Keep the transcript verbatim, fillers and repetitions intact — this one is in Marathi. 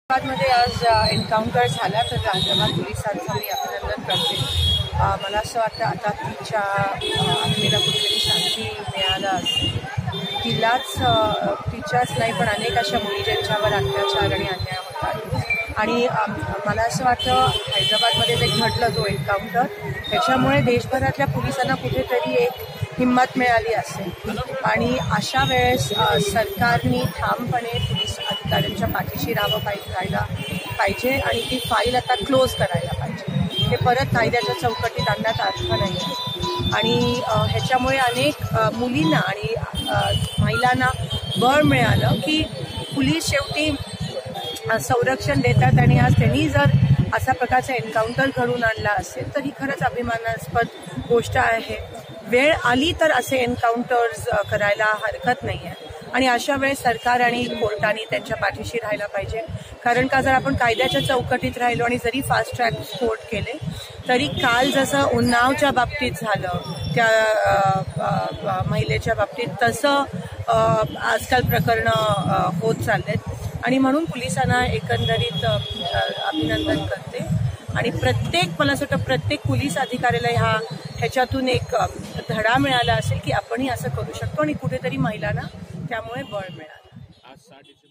मध्ये आज एन्काउंटर झाला तर गांधीनगर पोलिसांचं मी अभिनंदन करते। मला असं वाटतं आता तिच्या आत्मेला कुठेतरी शांती मिळाला असेल। तिलाच तिच्याच नाही पण अनेक अशा मुली ज्यांच्यावर अत्याचार आणि अन्याय होतात आणि मला असं वाटतं हैदराबादमध्ये जे घडलं तो एन्काउंटर त्याच्यामुळे देशभरातल्या पोलिसांना कुठेतरी एक हिंमत मिळाली असेल आणि अशा वेळेस सरकारने ठामपणे पोलीस अधिकाऱ्यांच्या पाठीशी राहावं राहायला पाहिजे आणि ती फाईल आता क्लोज करायला पाहिजे। हे परत कायद्याच्या चौकटीत आणण्यात अर्थ नाही आणि ह्याच्यामुळे अनेक मुलींना आणि महिलांना बळ मिळालं की पोलीस शेवटी संरक्षण देतात आणि आज त्यांनी जर अशा प्रकारचा एन्काउंटर घडून आणला असेल तर ही खरंच अभिमानास्पद गोष्ट आहे। वेळ आली तर असे एन्काउंटर्स करायला हरकत नाही आहे आणि अशा वेळेस सरकार आणि कोर्टाने त्यांच्या पाठीशी राहायला पाहिजे। कारण का जर आपण कायद्याच्या चौकटीत राहिलो आणि जरी फास्ट ट्रॅक कोर्ट केले तरी काल जसं उन्नावच्या बाबतीत झालं त्या महिलेच्या बाबतीत तसं आजकाल प्रकरणं होत चाललेत आणि म्हणून पोलिसांना एकंदरीत अभिनंदन करते आणि प्रत्येक मला असं वाटतं प्रत्येक पोलीस अधिकाऱ्याला ह्या ह्याच्यातून एक धडा मिळाला असेल की आपणही असं करू शकतो आणि कुठेतरी महिलांना त्यामुळे बळ मिळालं।